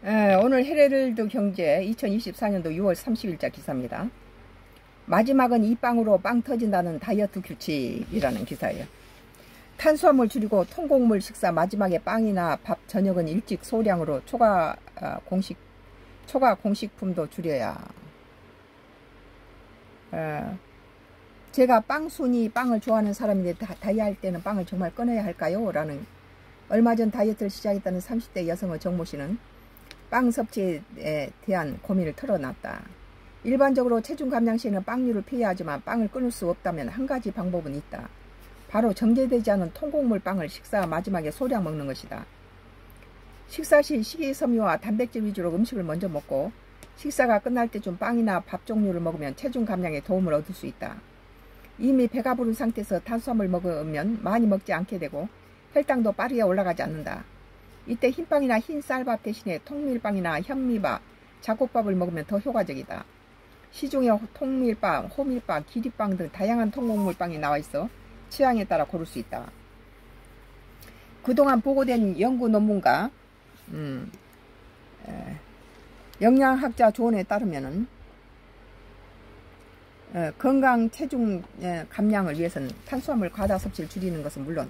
오늘 헤럴드 경제 2024년도 6월 30일자 기사입니다. 마지막은 이 빵으로 빵 터진다는 다이어트 규칙이라는 기사예요. 탄수화물 줄이고 통곡물 식사, 마지막에 빵이나 밥, 저녁은 일찍 소량으로 초과 공식품도 줄여야. 제가 빵을 좋아하는 사람인데 다이어트 할 때는 빵을 정말 끊어야 할까요? 라는 얼마 전 다이어트를 시작했다는 30대 여성의 정모 씨는 빵 섭취에 대한 고민을 털어놨다. 일반적으로 체중 감량 시에는 빵류를 피해야 하지만 빵을 끊을 수 없다면 한 가지 방법은 있다. 바로 정제되지 않은 통곡물 빵을 식사 마지막에 소량 먹는 것이다. 식사 시 식이섬유와 단백질 위주로 음식을 먼저 먹고 식사가 끝날 때쯤 빵이나 밥 종류를 먹으면 체중 감량에 도움을 얻을 수 있다. 이미 배가 부른 상태에서 탄수화물 먹으면 많이 먹지 않게 되고 혈당도 빠르게 올라가지 않는다. 이때 흰빵이나 흰 쌀밥 대신에 통밀빵이나 현미밥, 잡곡밥을 먹으면 더 효과적이다. 시중에 통밀빵, 호밀빵, 기리빵 등 다양한 통곡물빵이 나와 있어 취향에 따라 고를 수 있다. 그동안 보고된 연구 논문과 영양학자 조언에 따르면은 건강 체중 감량을 위해서는 탄수화물 과다 섭취를 줄이는 것은 물론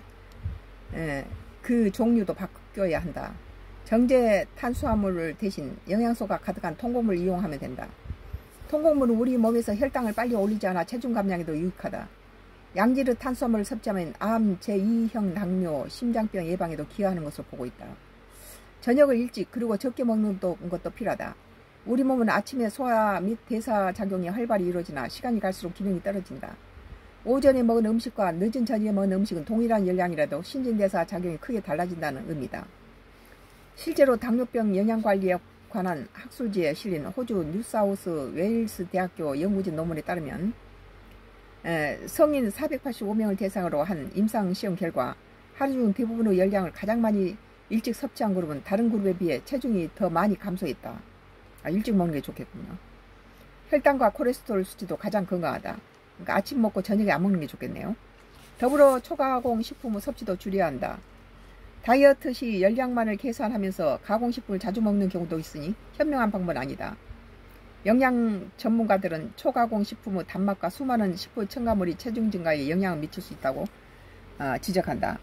그 종류도 바뀌어야 한다. 정제 탄수화물을 대신 영양소가 가득한 통곡물을 이용하면 된다. 통곡물은 우리 몸에서 혈당을 빨리 올리지 않아 체중 감량에도 유익하다. 양질의 탄수화물을 섭취하면 암, 제2형 당뇨, 심장병 예방에도 기여하는 것으로 보고 있다. 저녁을 일찍 그리고 적게 먹는 것도 필요하다. 우리 몸은 아침에 소화 및 대사 작용이 활발히 이루어지나 시간이 갈수록 기능이 떨어진다. 오전에 먹은 음식과 늦은 저녁에 먹은 음식은 동일한 열량이라도 신진대사 작용이 크게 달라진다는 의미다. 실제로 당뇨병 영양관리에 관한 학술지에 실린 호주 뉴사우스 웨일스 대학교 연구진 논문에 따르면 성인 485명을 대상으로 한 임상시험 결과 하루 중 대부분의 열량을 가장 많이 일찍 섭취한 그룹은 다른 그룹에 비해 체중이 더 많이 감소했다. 일찍 먹는 게 좋겠군요. 혈당과 콜레스테롤 수치도 가장 건강하다. 그러니까 아침 먹고 저녁에 안 먹는 게 좋겠네요. 더불어 초가공 식품의 섭취도 줄여야 한다. 다이어트 시 열량만을 계산하면서 가공식품을 자주 먹는 경우도 있으니 현명한 방법은 아니다. 영양 전문가들은 초가공식품의 단맛과 수많은 식품 첨가물이 체중 증가에 영향을 미칠 수 있다고 지적한다.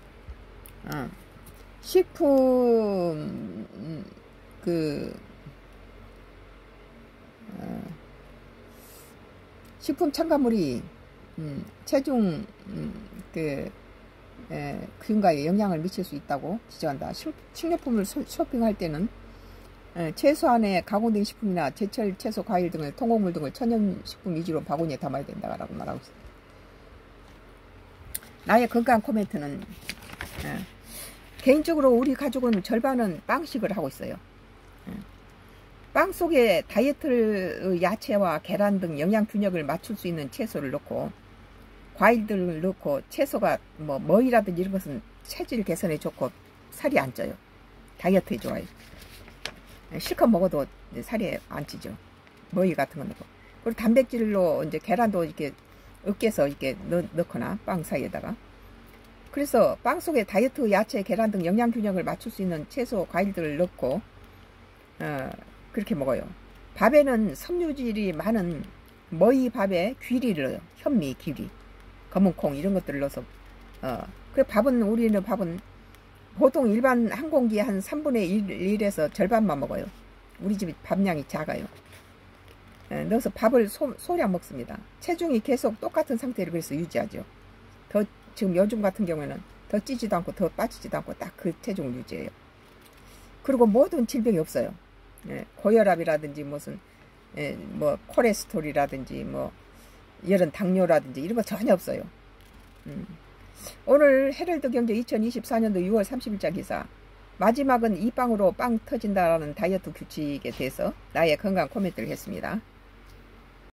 식품 첨가물이 체중 증가에 영향을 미칠 수 있다고 지적한다. 식료품을 쇼핑할 때는 최소한의 가공된 식품이나 제철 채소, 과일 등을 통곡물 등을 천연식품 위주로 바구니에 담아야 된다고 말하고 있습니다. 나의 건강 코멘트는 개인적으로 우리 가족은 절반은 빵식을 하고 있어요. 빵 속에 다이어트 야채와 계란 등 영양 균형을 맞출 수 있는 채소를 넣고 과일들을 넣고 채소가 머위라든지 이런 것은 체질 개선에 좋고 살이 안 쪄요. 다이어트에 좋아요. 실컷 먹어도 살이 안 찌죠. 머위 같은 거 넣고. 그리고 단백질로 이제 계란도 이렇게 으깨서 이렇게 넣거나 빵 사이에다가. 그래서 빵 속에 다이어트 야채, 계란 등 영양 균형을 맞출 수 있는 채소, 과일들을 넣고 그렇게 먹어요. 밥에는 섬유질이 많은 머위 밥에 귀리를 넣어요. 현미, 귀리, 검은콩 이런 것들을 넣어서 그 우리는 밥은 보통 일반 한 공기에 한 3분의 1에서 절반만 먹어요. 우리 집이 밥량이 작아요. 넣어서 밥을 소량 먹습니다. 체중이 계속 똑같은 상태를 그래서 유지하죠. 지금 요즘 같은 경우에는 더 찌지도 않고 더 빠지지도 않고 딱 그 체중을 유지해요. 그리고 모든 질병이 없어요. 고혈압이라든지 무슨 콜레스테롤이라든지 이런 당뇨라든지 이런 거 전혀 없어요. 오늘 헤럴드 경제 2024년도 6월 30일자 기사 마지막은 이 빵으로 빵 터진다라는 다이어트 규칙에 대해서 나의 건강 코멘트를 했습니다.